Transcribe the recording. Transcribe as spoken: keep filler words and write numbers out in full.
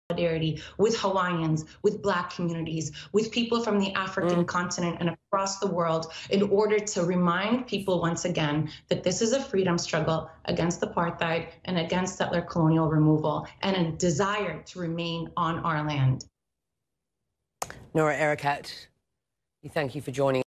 solidarity with Hawaiians, with Black communities, with people from the African mm. continent and across the world in order to remind people once again that this is a freedom struggle against apartheid and against settler colonial removal and a desire to remain on our land. Nora Erakat, thank you for joining